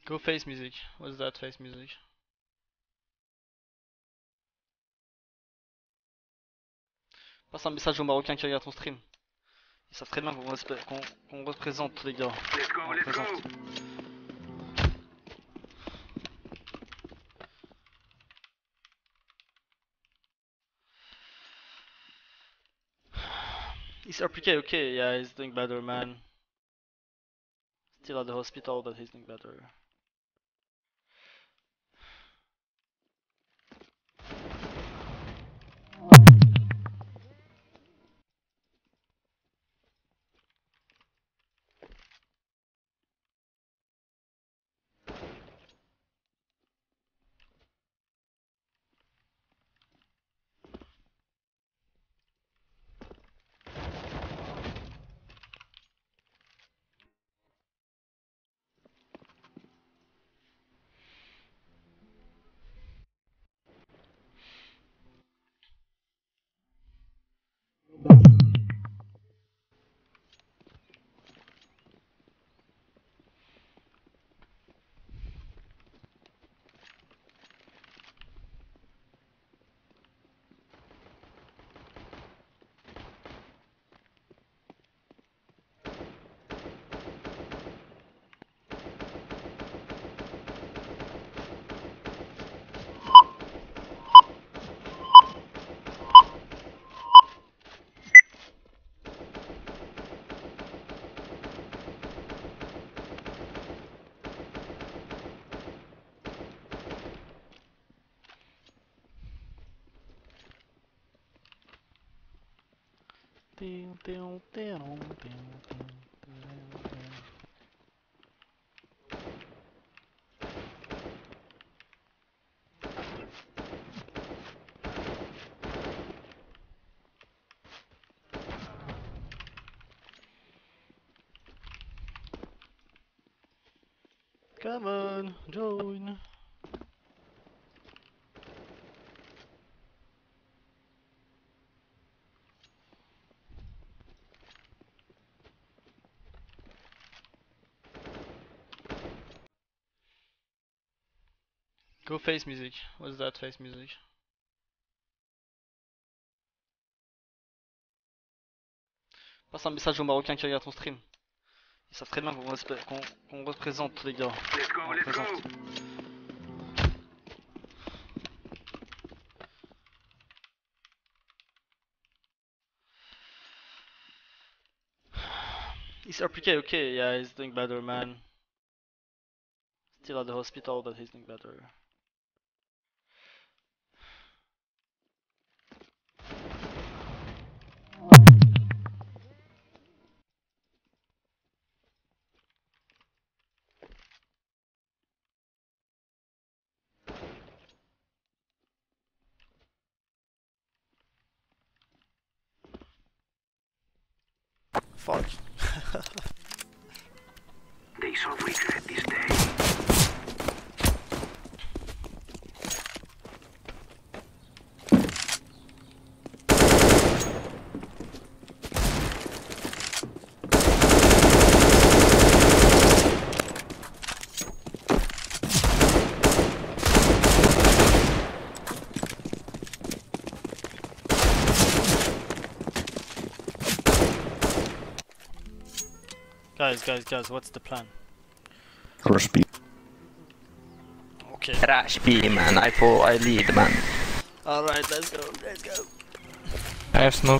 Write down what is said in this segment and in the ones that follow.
Go face music. What's that face music? Passe un message aux Marocains qui regardent ton stream. Ils savent très bien qu'on représente les gars. On représente. Is RPK okay? Yeah, he's doing better, man. Still at the hospital, but he's doing better. Come on, join. Go face music. What's that face music? Passe un message aux Marocains qui regardent ton stream. Ils savent très bien qu'on représente les gars. On représente. Is RPK okay? Yeah, he's doing better, man. Still at the hospital, but he's doing better. Fuck. They shall regret this day. Guys, what's the plan? Rush B. Okay. Rush B, man. I lead, man. Alright, let's go. I have smoke.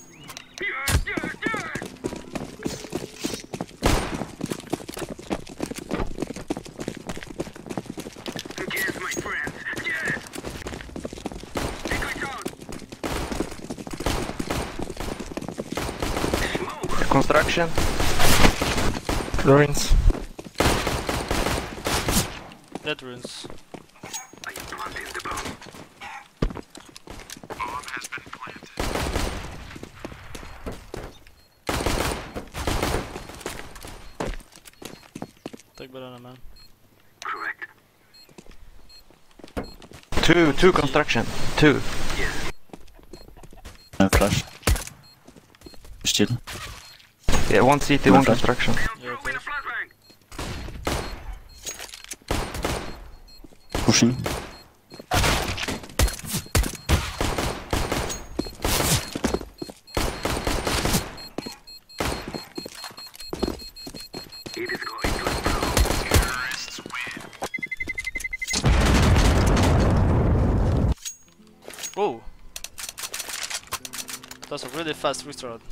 Yes, my friends. Yes. Take it out. Smoke. Construction. Ruins. Dead runes. I planted the bomb. Bomb has been planted. Take banana, man. Correct. Two construction. Two. Yes. No flash. Still. Yeah, one CT, one construction. Yeah, Throw in a flashbang. pushing. It is going to explode. Terrorists win. Whoa! That's a really fast restart.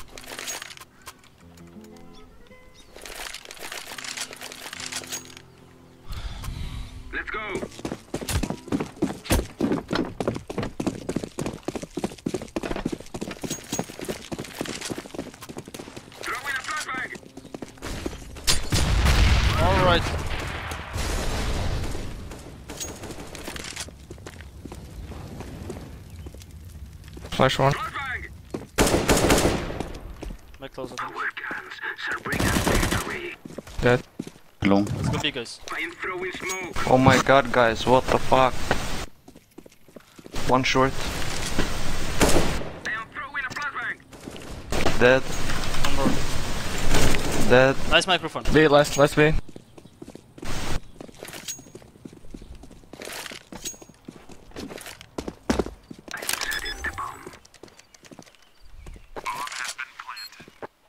Let's go. Throw in a flashbang. Alright. Flash one. Flashbang. Back close, I think. Our guns shall bring us victory. Dead. Long. Let's go B, guys. I am throwing smoke. Oh my god, guys, what the fuck? One short, I am throwing a flashbang. dead, One more. dead. Nice microphone. B, last B. I am setting the bomb. Bomb has been planted.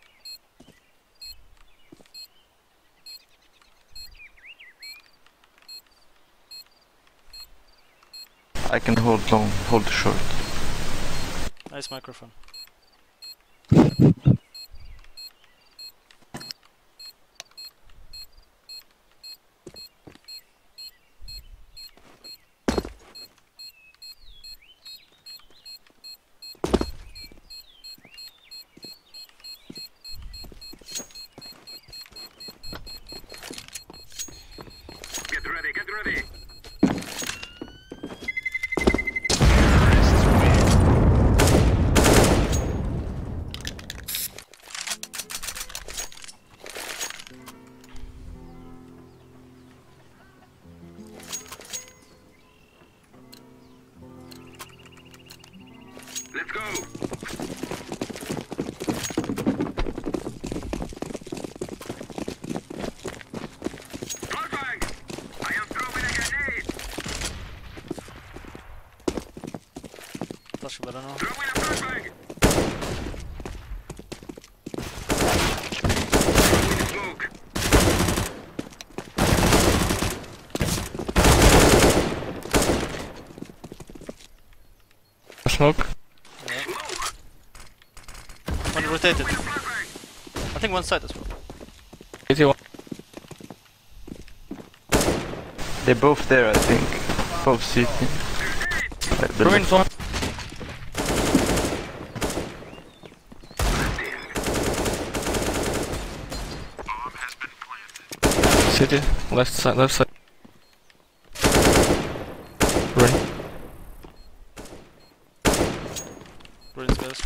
I can hold long, hold short. Nice microphone. Get ready, get ready. Let's go. Flashbang. I am throwing a grenade. Flash better now. Throw in a flashbang. Throwing smoke. Smoke. Smoke. One rotated. Throwing a flashbang. I think one side as well. 81. They're both there, I think. Both CT. I believe. Ruin one. Bomb has been planted. City. Left side. Left side. Ruin. Ruins, guys.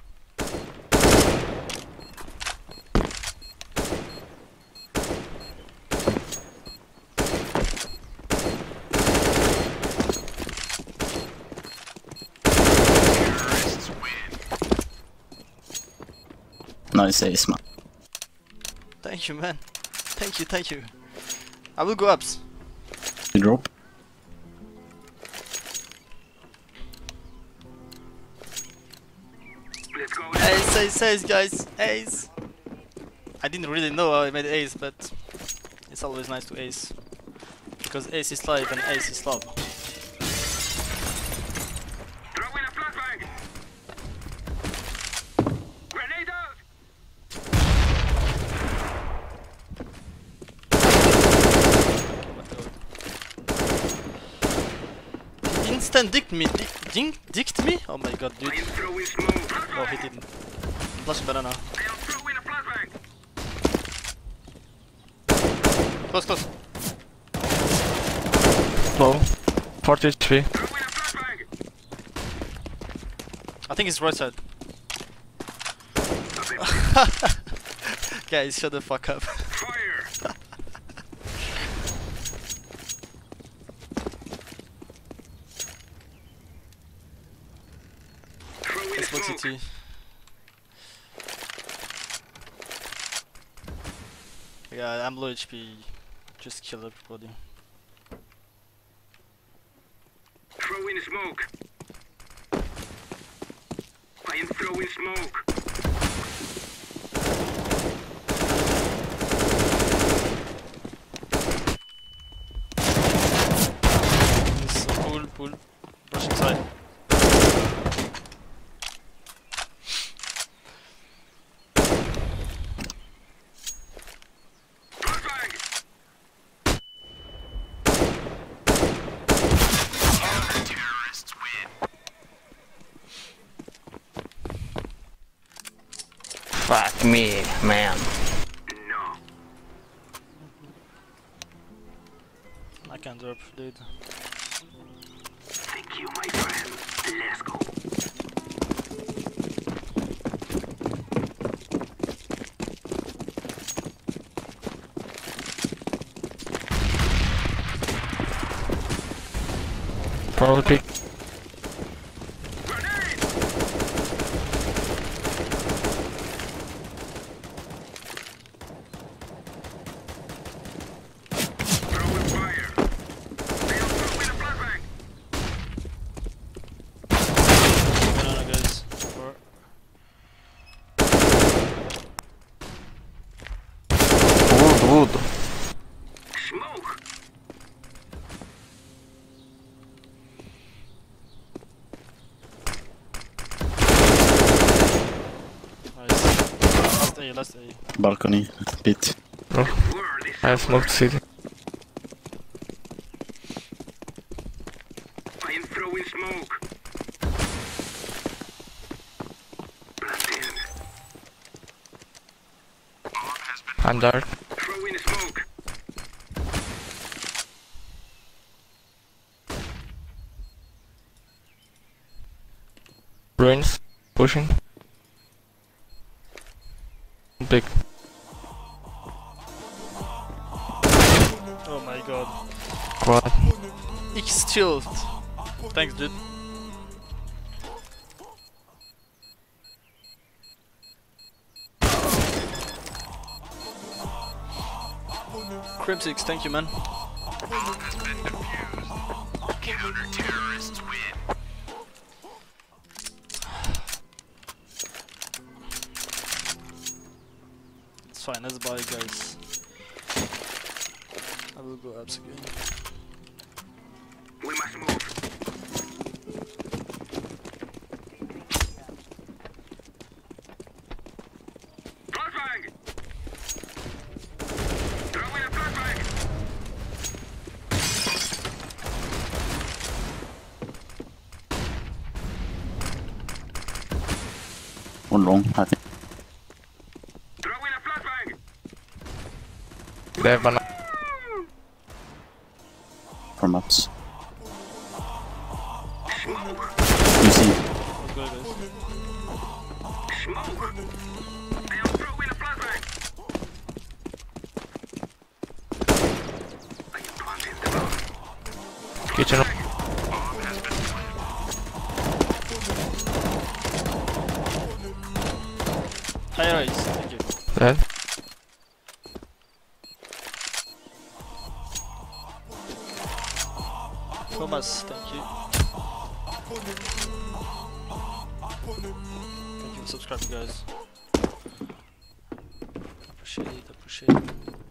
Terrorists win. Nice ace, man. Thank you, man. Thank you, thank you. I will go ups. You drop. Let's go. Ace, ace, ace, guys. Ace. I didn't really know how I made ace, but it's always nice to ace. Because ace is life and ace is love. Throw in a flashbang. Grenade out. Instant dicked me. Dicked me? Oh my god, dude. I am throwing smoke. Oh, he didn't. Flash better now. I am throwing a flashbang. Close, close. Low. 40 HP. Throw in a flashbang. I think it's right side. Guys, shut the fuck up. Fire. Throw in Let's look smoke. CT. Yeah, I'm low HP. Just kill everybody. Throwing smoke. I am throwing smoke. Pull. Rush inside. Fuck me, man. No. I can't drop, dude. Thank you, my friend. Let's go. Probably pick. Grenade! Throwing fire. They are throwing a flashbang. Banana guys. Wood. Smoke. Nice. Last A. Balcony, pit. Oh, Word is I have smoked city. I am throwing smoke. Planting. I'm dark. Throwing smoke. Ruins. Pushing. Big. Oh my god. Quad. X chilled. Thanks, dude. Crim6, thank you, man. Counter-terrorists win. It's fine, let's buy, guys. I will go apps again. We must move. Flashbang! Throwing a flashbang! One long, I think. Throwing a flashbang! They have banana. From ups. Smoke! You see, Let's go, guys. Smoke! I am throwing a flashbang! I am planting the bomb. Kitchen. High rise, thank you. Dead. Thomas, thank you. Thank you for subscribing, guys. Appreciate it.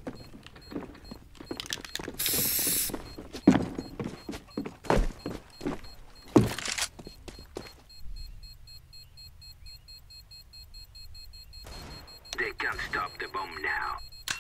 They can't stop the bomb now.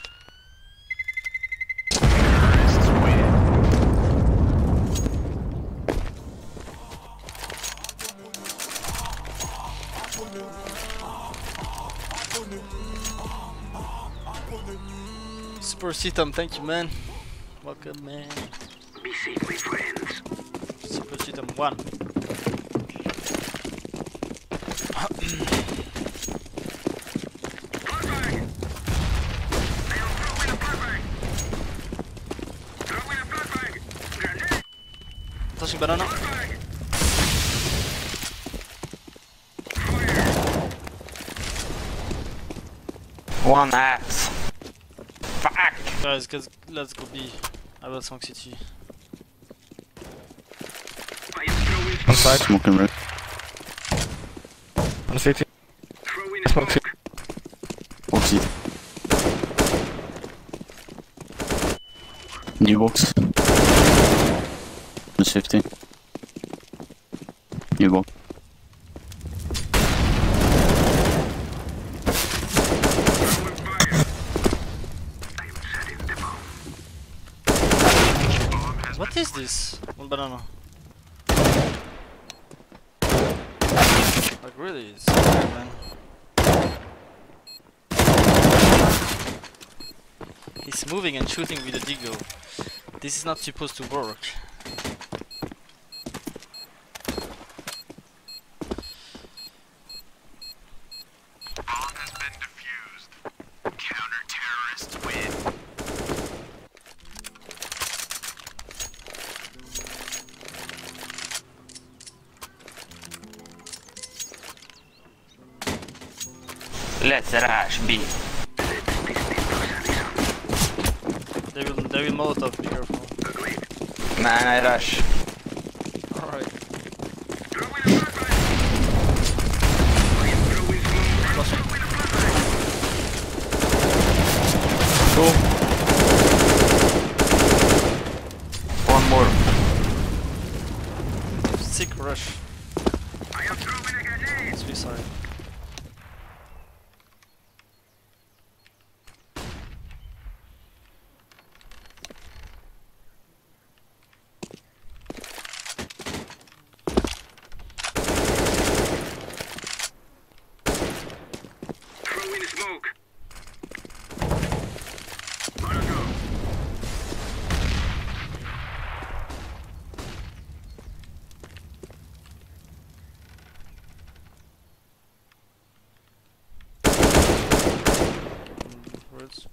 Super System, thank you, man. Welcome, man. Be safe, my friends. Super System 1. Flashbang! I am throwing a flashbang! Throwing a flashbang! Grenade! Touching banana. Flashbang! Fire! One axe. Fuck. Guys, let's go B. I will smoke city. I am throwing side. Smoking red. On CT. Throw in Smoke smoke. CT. Box CT. New box. Minus 50. New box. Throwing fire. I am setting the bomb. Bomb has What is this? One banana. Like really, it's weird, man. He's moving and shooting with a deagle. This is not supposed to work. Bomb has been defused. Counter-terrorists win. Let's rush B. They will Molotov, be careful. Agreed. Man, I rush. Alright. Throw in a flashbang. I am throwing smoke. Flashing. Throw in a flashbang. Two. One more. Sick rush. I am throwing a grenade. Suicide. Throw in smoke. Molotov. Words.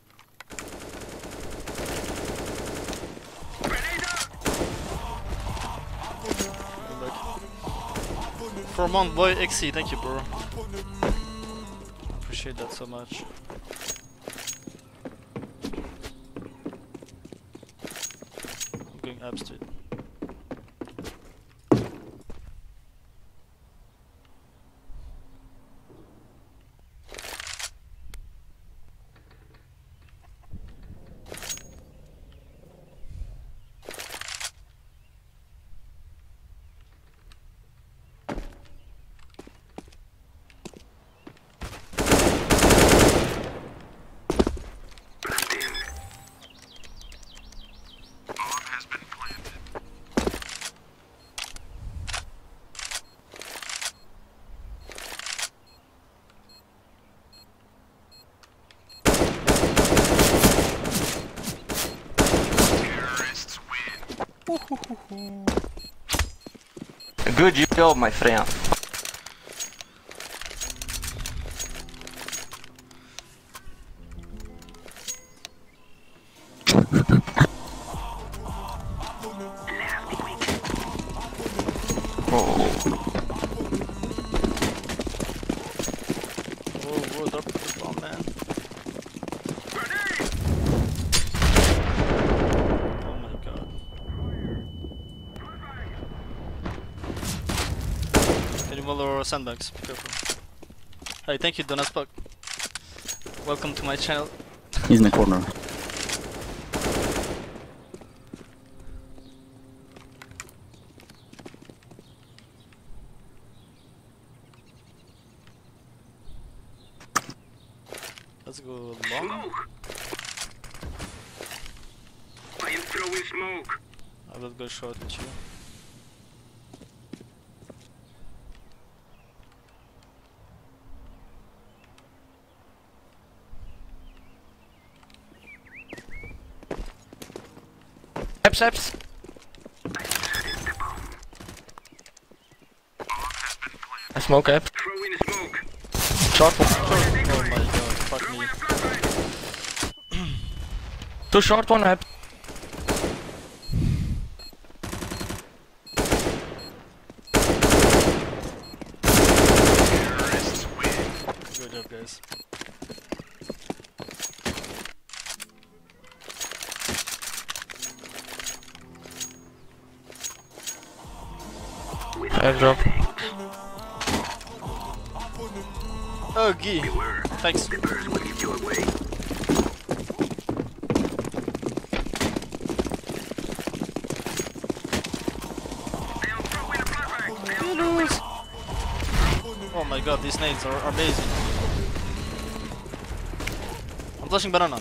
Grenade out. For a month, boy, XC, thank you, bro. Appreciate that so much. I'm going upstairs. Planting. Bomb has been planted. Terrorists win. Good job, my friend. Oh, Whoa, drop the bomb, man. Grenade. Oh my god. Viewmodel or sandbags, be careful. Hey, thank you, Donaspuck. Welcome to my channel. He's in the corner. Let's go long. Smoke. I am throwing smoke. I will go short with you. Steps. I am setting the bomb. Bomb has been planted. I smoke up. Throw in smoke. Short one. Oh my god, fuck Throw me. in a flashbang. Two short one up. Terrorists win. Good job, guys. Airdrop. Oh, gee. Thanks. The birds will give you away. Oh my god, these nades are amazing. I'm flashing banana.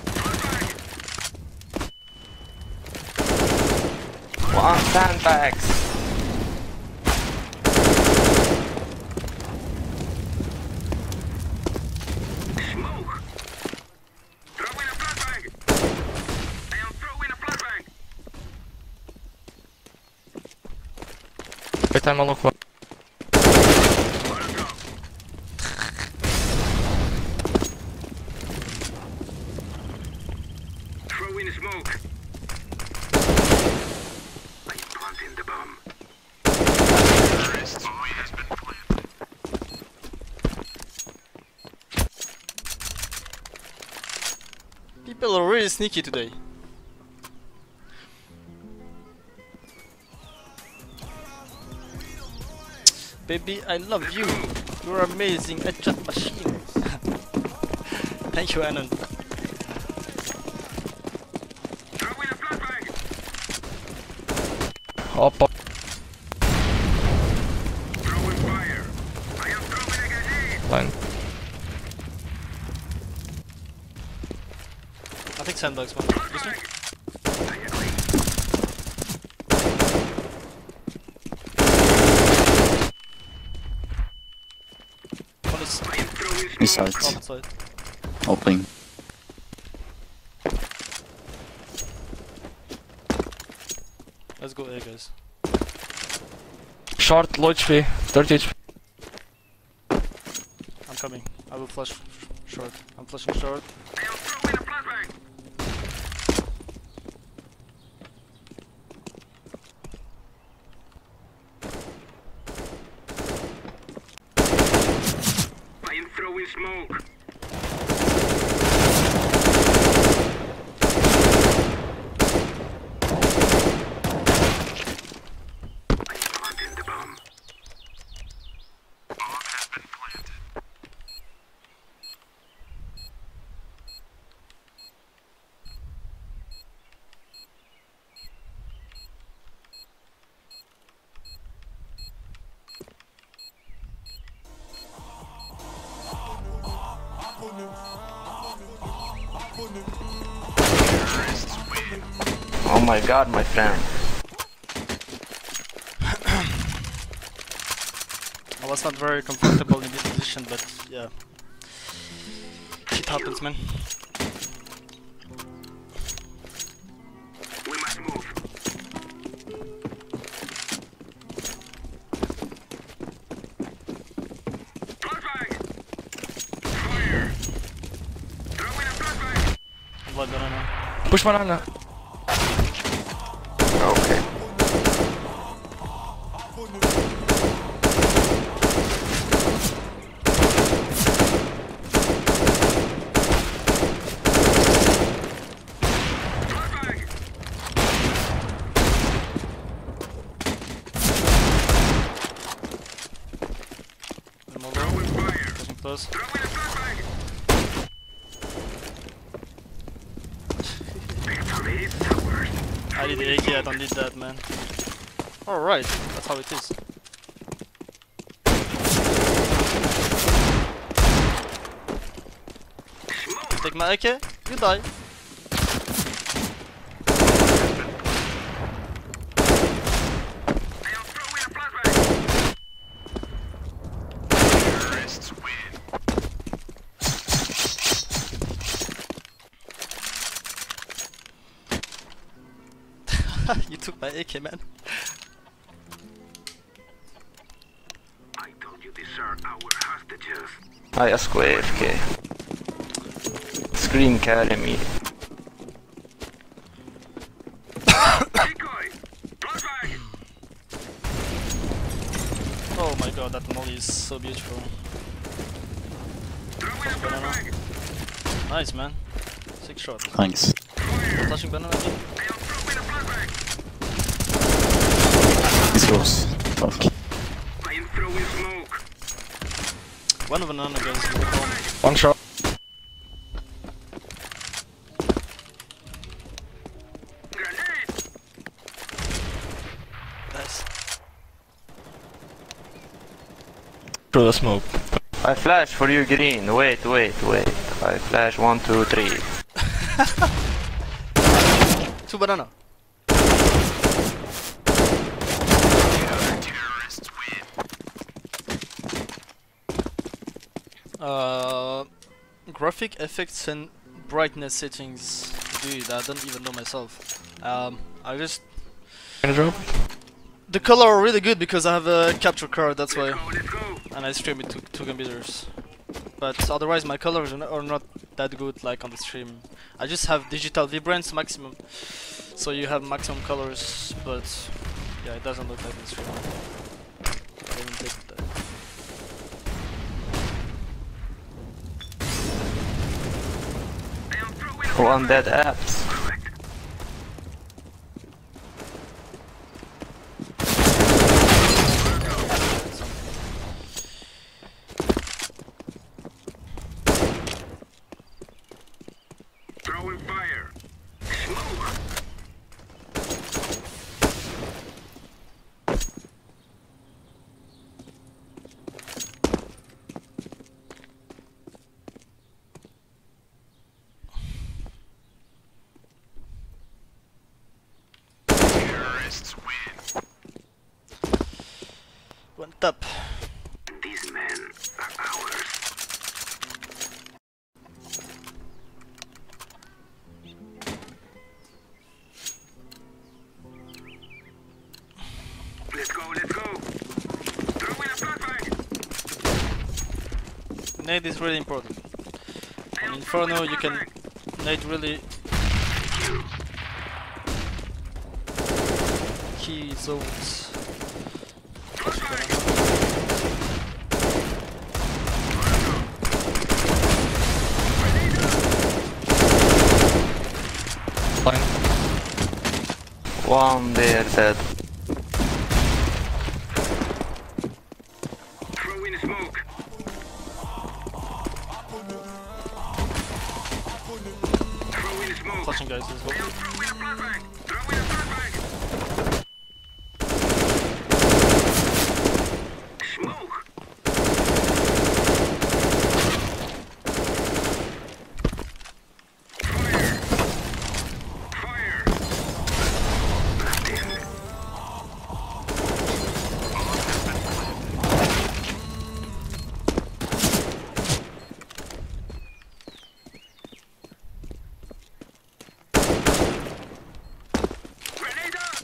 One sandbags. Smoke. Throw in a flashbang. I am throwing a flashbang. Wait, I'm on look one. Throw in smoke. I am planting the bomb. Terrorist bomb has been planted. People are really sneaky today. Baby, I love you. You're amazing at chat machine. Thank you, Anon. Throw in a flashbang. Hoppa. Throw in fire. I am throwing a grenade. Line. I think sandbags one. This one? Flashbang. I agree. One is I am throwing smoke. Inside. opposite side. Opening. Let's go A, guys. Short, low HP, 30 HP. I'm coming. I will flash short. I'm flashing short. I am throwing a flashbang. I am throwing smoke. I am planting the bomb. Bomb has been planted. Oh my god, my friend. I was not very comfortable in this position, but yeah. Shit happens, man. We must move. Flashbang! Fire! Throw in a flashbang! One banana. Push banana. Okay. Flashbang! Removal. Throw in fire! Pushing close. Throw in a flashbang! Victory is ours. I did the AK, I don't need that, man. Alright, that's how it is. Smoke! Take my AK, you die. I am throwing a flashbang! Terrorists win. You took my AK, man. I told you these are our hostages. I just go AFK. Screen carry me. Decoy! Flashbang! Oh my god, that molly is so beautiful. Throw in a flashbang! Nice, man. Sick shot. Thanks. Fire! Flashing banana again. I am throwing a flashbang! This goes. Fuck. One banana guys. One shot. Nice. Through the smoke. I flash for you, green. Wait. I flash 1, 2, 3. 2 banana. Graphic effects and brightness settings. Dude, I don't even know myself. I just... Can I drop? The color are really good because I have a capture card, that's why. And I stream it to 2 computers. But otherwise my colors are not that good like on the stream. I just have digital vibrance maximum. So you have maximum colors, but yeah, it doesn't look like the stream. I didn't take that. One dead apps. Throwing fire. Smoke. Terrorists win. One tap. These men are ours. Let's go. Throw in a flashbang. Nade is really important. On Inferno you can nade really key zones. One there dead. Throw in smoke. Throw in smoke. Flashing guys, let's go. Throw in a flashbang. Throw in a flashbang. Smoke. Fire. Blasting. Grenade out.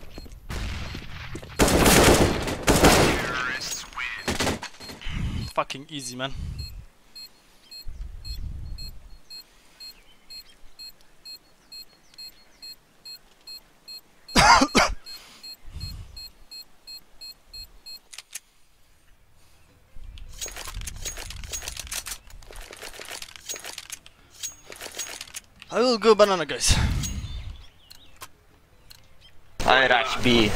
Terrorists win. Fucking easy, man. I will go banana, guys. I rush B.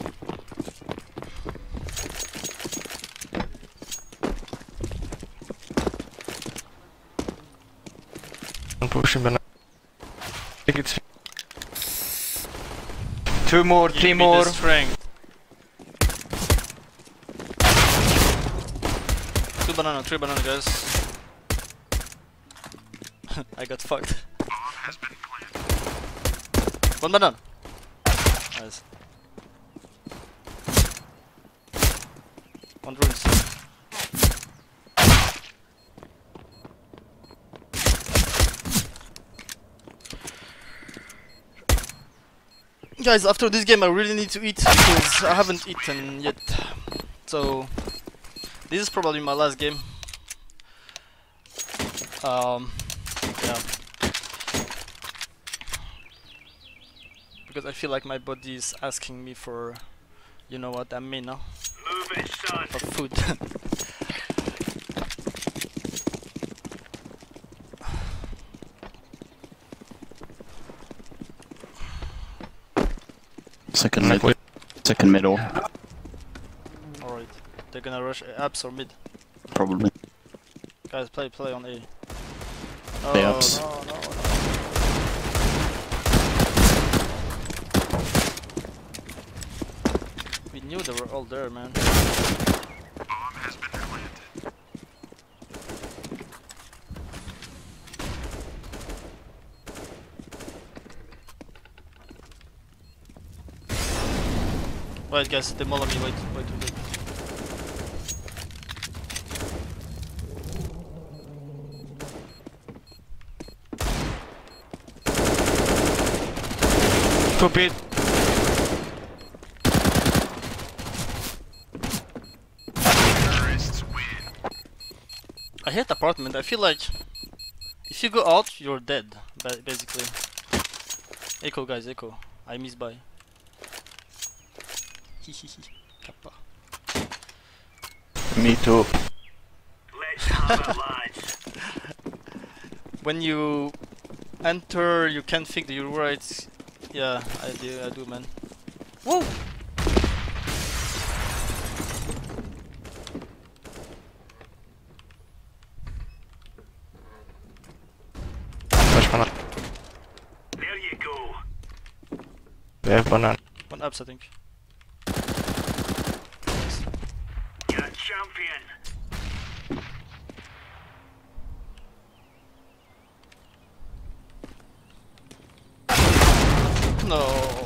I'm pushing banana. I think it's 2 more, 3 Give me more. the strength. 2 banana, 3 banana, guys. I got fucked. 1 banana. Nice. 1 runes. Guys, after this game I really need to eat because I haven't eaten yet. So this is probably my last game. Yeah. Because I feel like my body is asking me for, you know what I mean, no? Move it, son. For food. Second mid. Second middle, Alright. They're gonna rush apps or mid. probably. Guys, play on A. Play Oh, ups. no. We knew they were all there, man. Bomb has been planted. Wait, guys, they molly me. Wait. Stupid. Terrorists win. I hate apartment. I feel like if you go out, you're dead. Basically. Echo, guys, echo. I miss by. Kappa. Me too. Let's analyze. When you enter, you can't think that you're right. Yeah, I do, man. Whoa! Flash banana. There you go. They have banana. One ups, I think. You're a champion. No.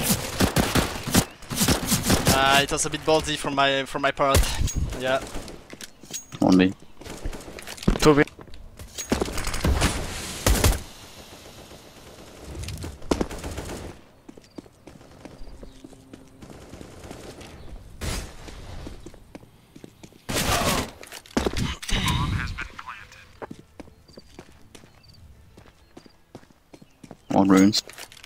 It was a bit ballsy from my part. Yeah. On me. 2B. Bomb has been planted. On runes.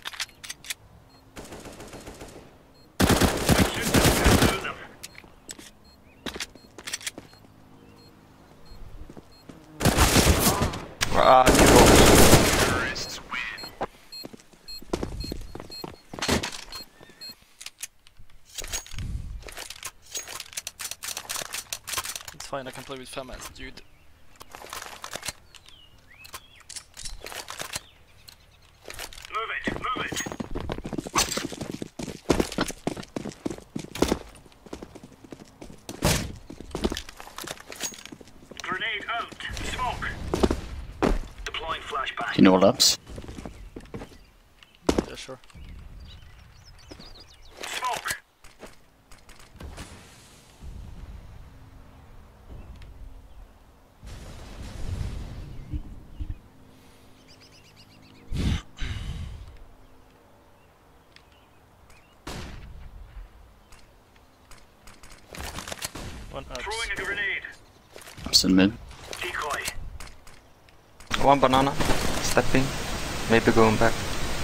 Terrorists win. It's fine, I can play with FinalMouse, dude. Move it. Grenade out. Smoke. Deploying flashbang. You know all ups? Yeah, sure. Smoke. One ups. Throwing a grenade. Ups in mid. Decoy. One banana. Stepping. Maybe going back.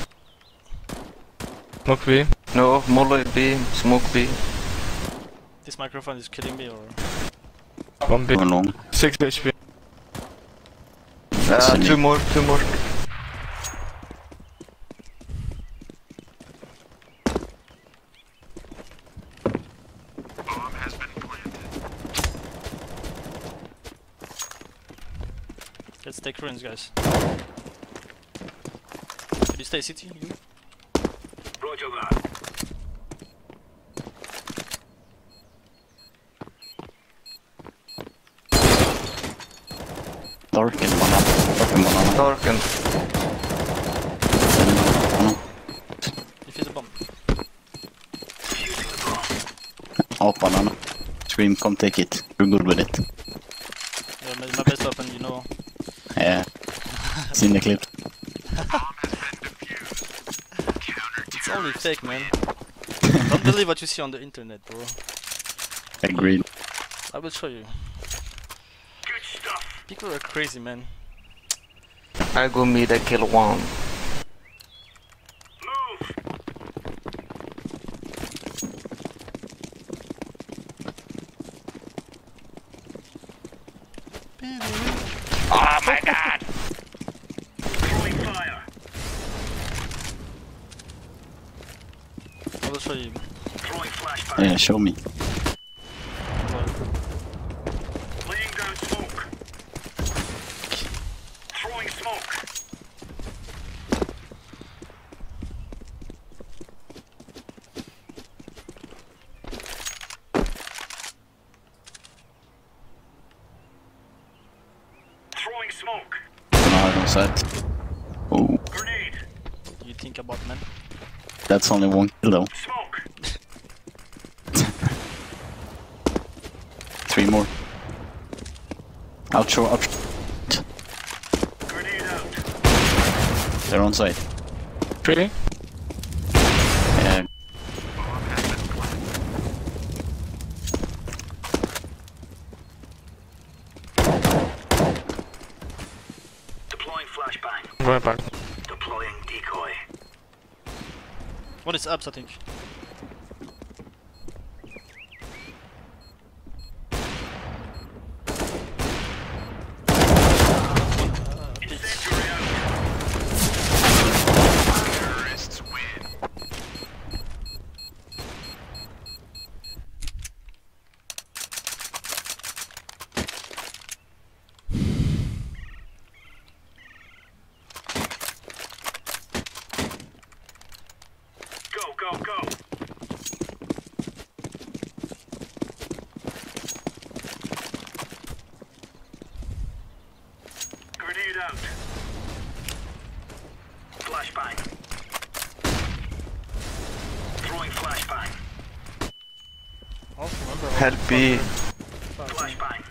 Smoke B. No, molly B. Smoke B. This microphone is killing me, or 1 B. Going long. 6 HP. Two more. Bomb has been planted. let's take ruins, guys. Can you stay city? You? Roger that. Dark and one up. Dark and one up. Dark and If it's a bomb. Defusing the bomb. Off banana. Scream, come take it. You're good with it. Yeah, my best weapon, you know. Yeah. It's in the clip. Bomb has been defused. Counter It's only fake, man. Don't believe what you see on the internet, bro. Agreed. I will show you. Good stuff. People are crazy, man. I go mid, I kill one. Move. Oh my god! Throwing fire. I will show you. Throwing flashbang. Yeah, show me. Laying down smoke. side. Oh, Grenade. You think about, man? that's only one kill though. Smoke. 3 more. Outshore, outshore. Grenade out. They're on site. Really? Yeah. Deploying flashbang. Right back. Deploying decoy. What is ups, I think? Incendiary out. Terrorists win. Go, go, go. Grenade out. Flashbang. Throwing flashbang. Oh, remember. Help me. Flashbang.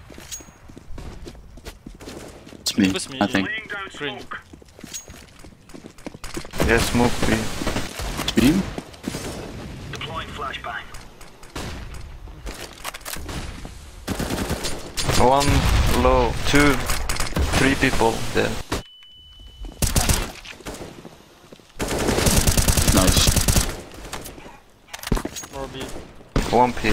It's me, Push me. I think. Laying down Green. smoke. Yes, smoke B. It's me? Deploying flashbang. One low, 2, 3 people there. Nice. More B. 1 pit.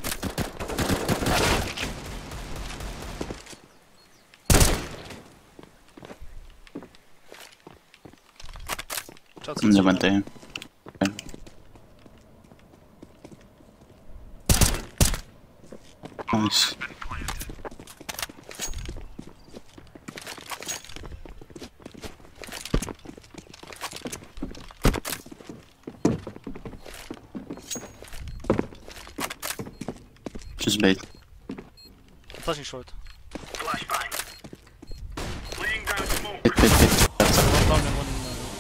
Shots They went there. Okay. Nice. Just bait. Flashing short. Flashbang. Laying down smoke. Hit, hit, hit. That's One down and one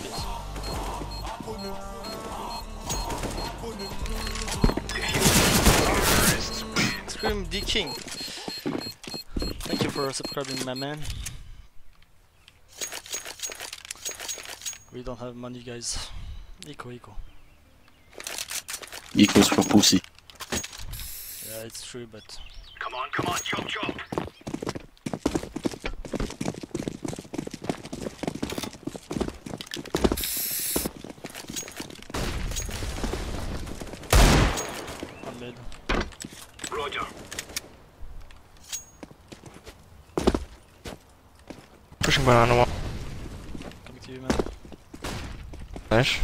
pit. Scream D King. Thank you for subscribing, my man. We don't have money, guys. Eco. equals for pussy. Yeah, it's true, but Come on, chop, chop. I'm mid. Roger. Pushing banana one. Coming to you, man. Flash.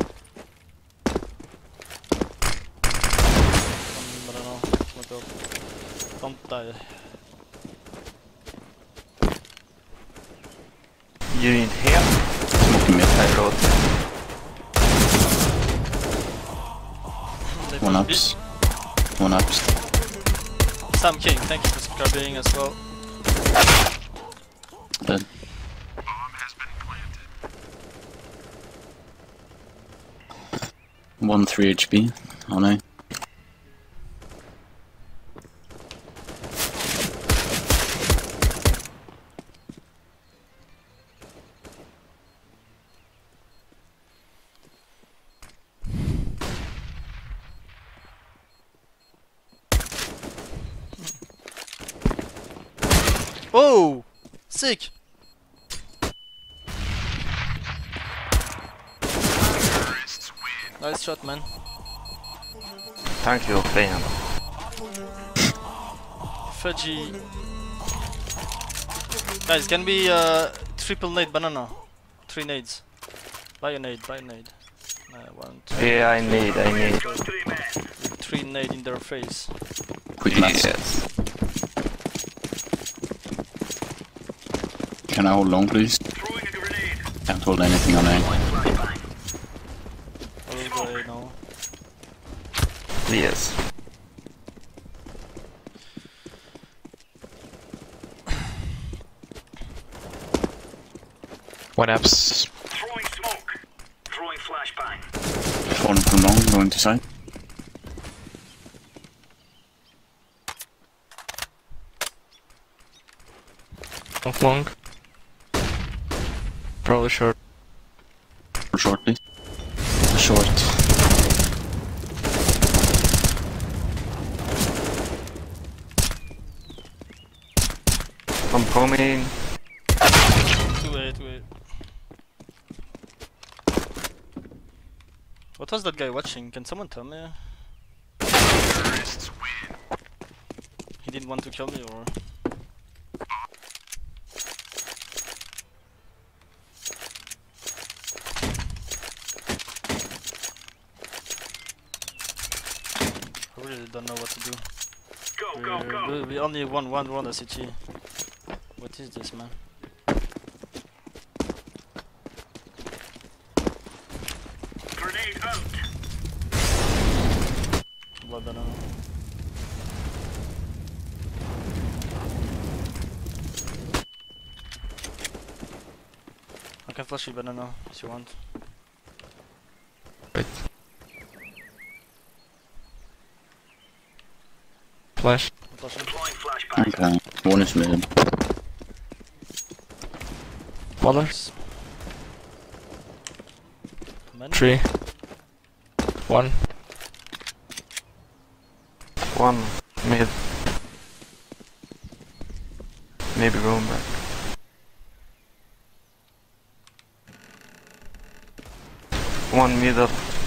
I don't know. Smoke up. Don't die. You need help? Smoking mid. I wrote. They One both ups. One ups. beat. Sam King, thank you for subscribing as well. Dead. Bomb has been planted. 1 3 HP on A. Oh! Sick! Terrorists win. Nice shot, man. Thank you, fan. Fudgy. Guys, can we triple nade banana? 3 nades. Buy a nade. 1, 2, Yeah, I need. Go 3 men. 3 nade in their face. Quick maths. Yes. Can I hold long, please? Throwing a grenade. Can't hold anything on A. Flashbang. I'll go A now. Yes. One apps. Throwing smoke. Throwing flashbang. Falling from long, going to side. Long. Probably short. Short, please. Short. I'm coming. 2A, 2A. What was that guy watching? Can someone tell me? He didn't want to kill me or? I really don't know what to do. Go. We only won one round at CT. What is this, man? Grenade out. Blood banana. I can flash you banana if you want. Wait. Flash. Flash him. Deploying flashbang. Okay, one is mid. Ballers. Man. 3. 1. One mid. Maybe room back. One middle.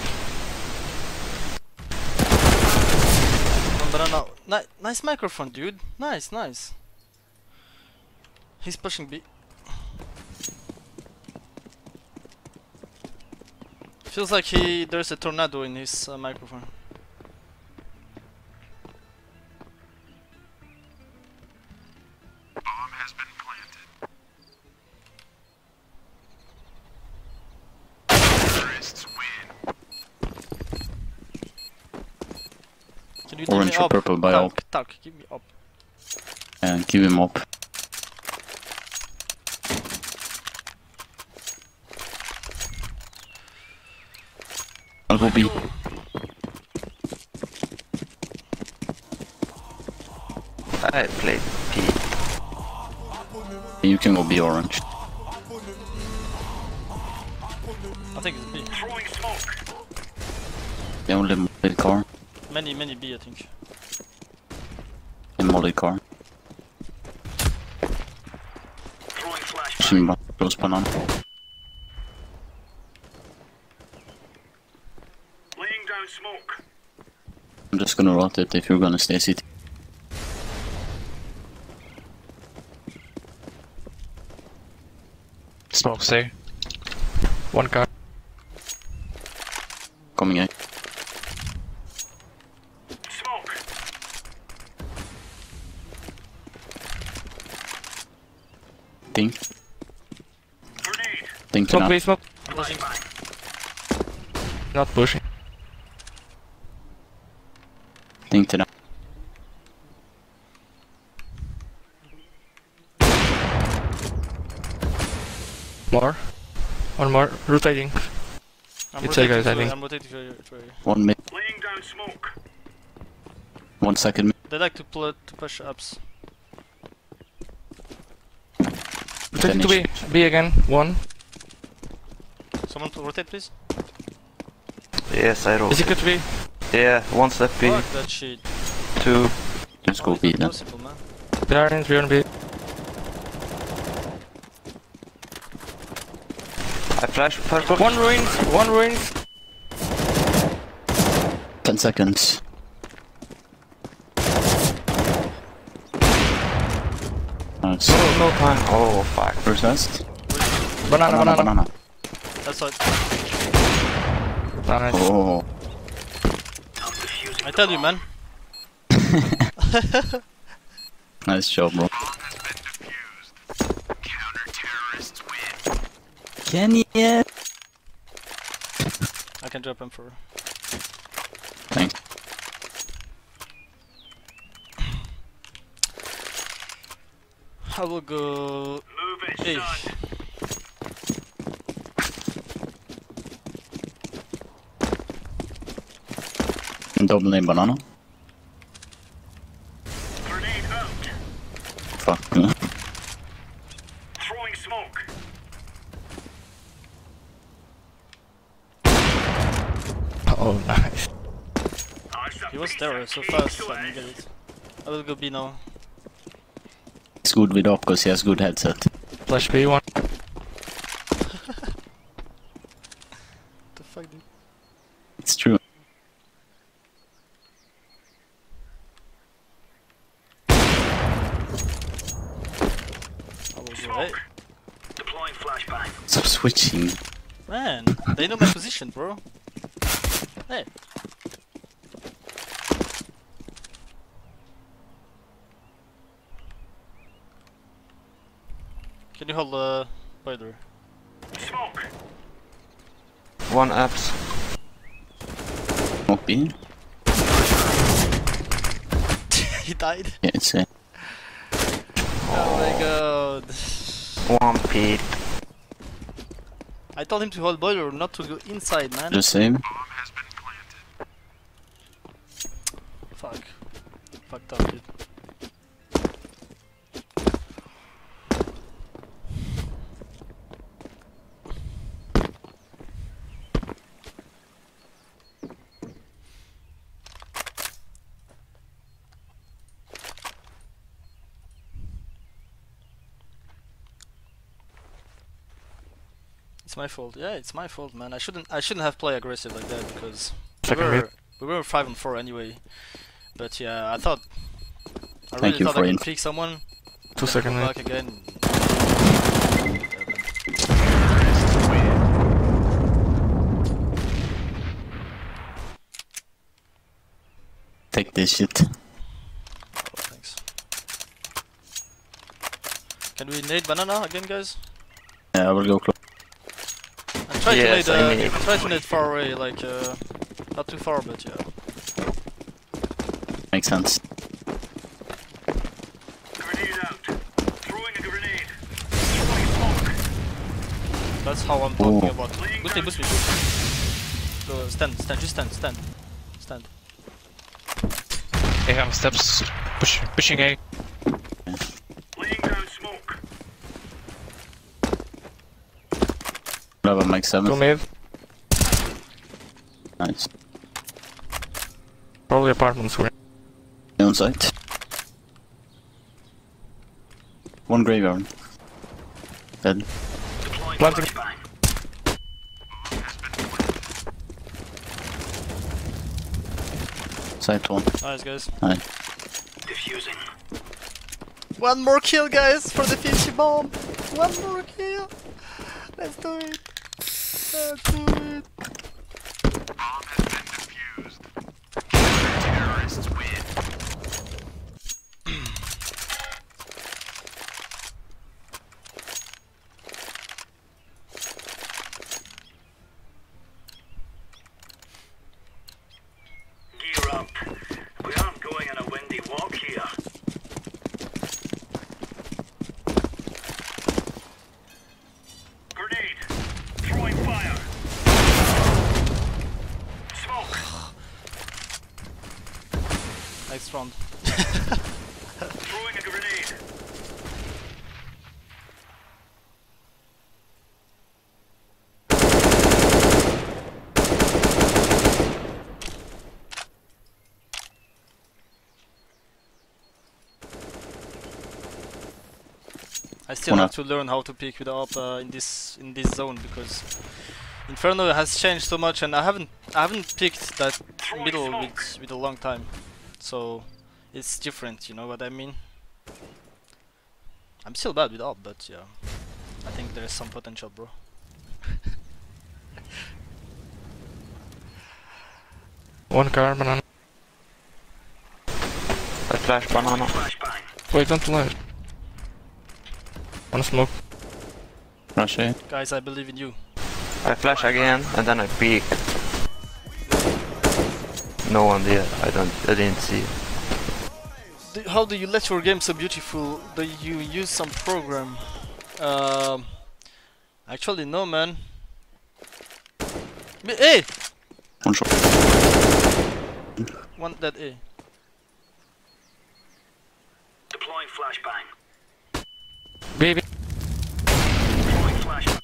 One banana. Nice microphone, dude. Nice. He's pushing B. Feels like there's a tornado in his microphone. Can you Orange give me or up? purple by up. Talk, give me up. And give him up. I'll go B. I played P. You can go B orange. I think it's B. Throwing smoke. The only molly car. Many B, I think. And molly car. Throwing flashbang. Pushing close banana. Laying down smoke. I'm just gonna rotate if you're gonna stay CT. Smoke there. One car. Coming out. Smoke. Think. Grenade. Think Smoke, enough. please, smoke. I'm pushing. Not pushing. Think enough. More. One more. Rotating. I'm It's a rotating guys, I to- think. I'm rotating to 1 mid. Laying down smoke. 1 second mid. They like to push ups. Rotating to B. B again. 1. Someone to rotate, please. Yes, I roll. Is it good to B? Yeah, one step B. Fuck that shit. 2. Let's go It's B not then. possible, man. They are in 3 on B. I flash purple. One ruins. One ruins. 10 seconds. Nice. No time. Oh fuck. First last. Banana. Banana. That's what Nice. Oh. I tell you, man. Nice job, bro. Can you? I can drop him for. Thanks. I will go. Move it, Hey. son. Double name banana. Grenade out. Fuck. Throwing smoke. Oh, nice. He was there so fast, I didn't get it. I will go B now. It's good with up because he has good headset. Flash B1. The fuck, dude? It's true. I was right. Deploying flashbang. Stop switching. Man, they know my position, bro. Hey. Can you hold the spider? Smoke. One apps. Smoke B? He died. Yeah, it's a... Oh my god. One Pete. I told him to hold boiler, not to go inside, man. The same. Fuck. Fucked up, dude. It's my fault. Yeah, it's my fault, man. I shouldn't have played aggressive like that because we were 5-4 anyway. But yeah, I really thought I could pick someone. 2 seconds. Back again. Take this shit. Oh, thanks. Can we nade banana again, guys? Yeah, I will go close. Try Yes, to I nade, mean- try to nade far away, like not too far, but yeah. Makes sense. Grenade out. Throwing a grenade. Throwing smoke. That's how I'm talking Ooh. about. Boost me, boost me. Go, stand, just stand. They have steps. Pushing A. Laying down smoke. Whatever makes 7. 2 mid. Nice. Probably apartments were. On site. 1 graveyard. Dead. Deploying Planting. flashbang. Site 1. Nice, guys. Nice. Diffusing. One more kill, guys, for the 50 bomb. One more kill. Let's do it. Let's do it. Terrorists win. Gear up. We aren't going on a windy walk here. Grenade. Throwing fire. Smoke. Next round. Throwing a grenade. I still have to learn how to pick with the up in this zone because Inferno has changed so much, and I haven't picked that middle with a long time, so it's different. You know what I mean? I'm still bad with up, but yeah, I think there's some potential, bro. One car, banana. I flash banana. Flashbang. Wait, don't flash. One smoke. Rush A. Guys, I believe in you. I flash again and then I peek. No one did. I didn't see it. How do you let your game so beautiful? Do you use some program? Actually, no, man. Hey! One shot. rotating. One dead A. Deploying flashbang. Baby. Deploying flashbang.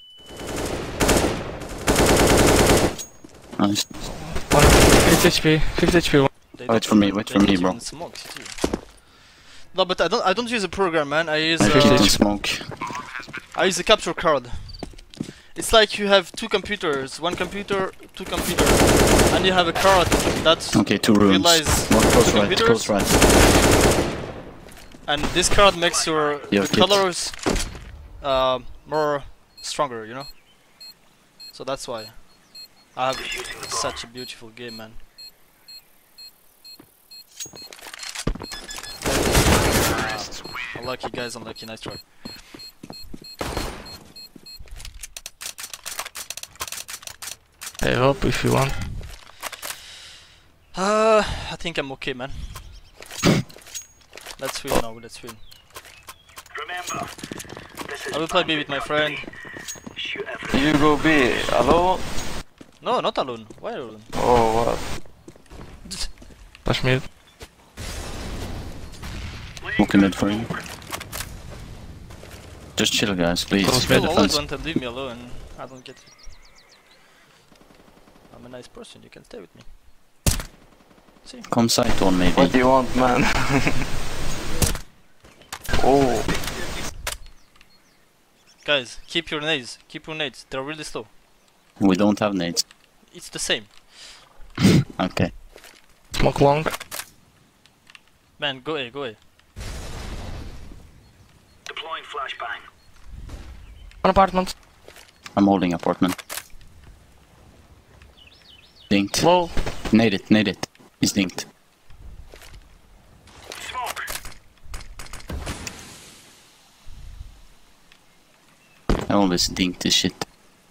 Nice. 50 HP. 50 HP. Wait for me, bro. Smoke, CT. No, but I don't use a program, man. I use I hit in smoke. I use a capture card. It's like you have two computers, one computer, two computers, and you have a card that Okay, 2 rooms. realize One close two right, computers. close right. And this card makes your Yeah, the kid. colors more stronger, you know. So that's why I have such a beautiful game, man. Unlucky guys, unlucky. Nice try. I hope if you want. I think I'm okay, man. Let's win now. Let's win. Remember, this is I will play B with my friend. shoot everything. You go B alone? No, not alone. Why alone? Oh, what? Flash mid. Smoking it for you. Just chill, guys, please. Close Play mid. You always defense. want to leave me alone. I don't get it. I'm a nice person. You can stay with me. See? Come side one, maybe. What do you want, man? Oh, Guys, keep your nades. Keep your nades. They're really slow. We don't have nades. It's the same. Okay. Smoke long. Man, go A, go A. Deploying flashbang. One apartment. I'm holding apartment. Dinked. Low. Nade it. He's dinked. Smoke. I always dink this shit.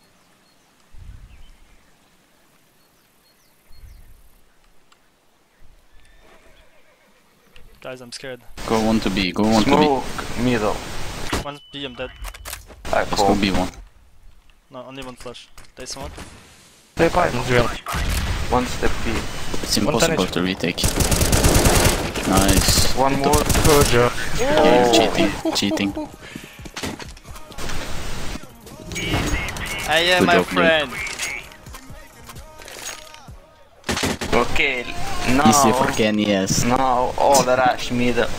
Guys, I'm scared. Go 1 to B, go 1 to B. smoke middle. One B, I'm dead. I Let's go call. B1. No, only one flash. They smoke. Play apartment drill. One step B. It's impossible damage. to retake. Nice. One more. Good job. Yeah, cheating. I am Good my job, dude. friend. Okay, Easy for now. Kenny, yes. Now all the rush middle.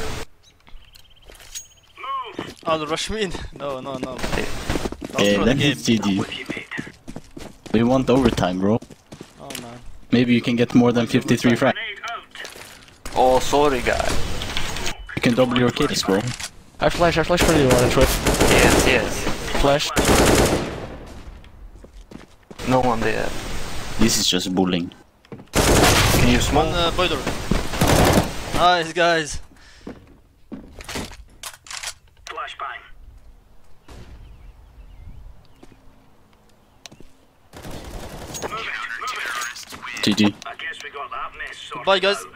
Oh, the rush mid? No. Don't Okay, throw the then game. it's GG. We want overtime, bro. Oh man. Maybe you can get more than 53 frags. Grenade out. Oh, sorry, guy. You can double your kills, bro. I flash for you, orange. Wait. Yes. Flash. No one there. This is just bullying. Can you One smoke? boiler. Nice, guys. Flashbang. Move it. GG. I guess we got that mess sorted Goodbye, guys. out.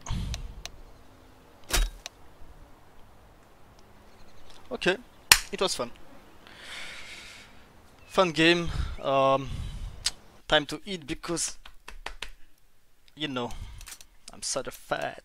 Okay, it was fun. Fun game. Time to eat because, you know, I'm sort of fat.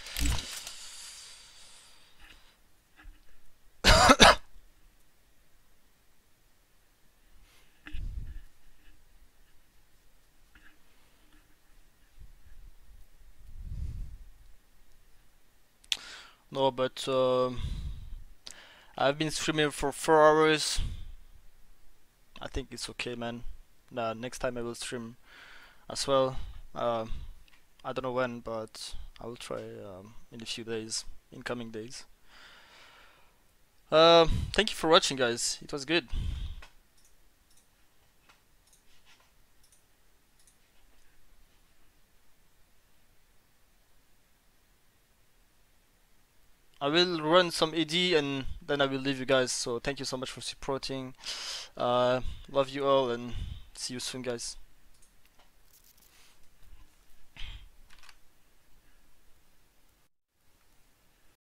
No, but I've been streaming for 4 hours. I think it's okay, man. Next time I will stream as well. I don't know when, but I will try in a few days, in coming days. Thank you for watching, guys. It was good. I will run some AD and then I will leave you guys. So thank you so much for supporting. Love you all and see you soon, guys.